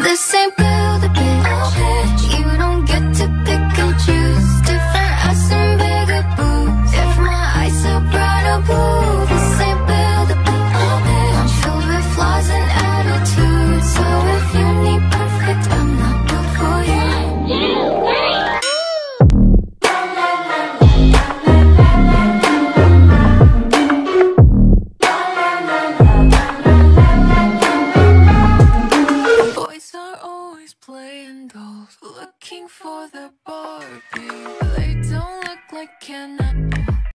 This ain't build a bitch. You don't get to pick and choose. Different ass and bigger boobs. If my eyes are bright or blue. This ain't build a bitch. I'm filled with flaws and attitudes. So if you need perfect, I'm not built for you. Boys are always playing dolls, looking for their Barbie. They don't look like Ken.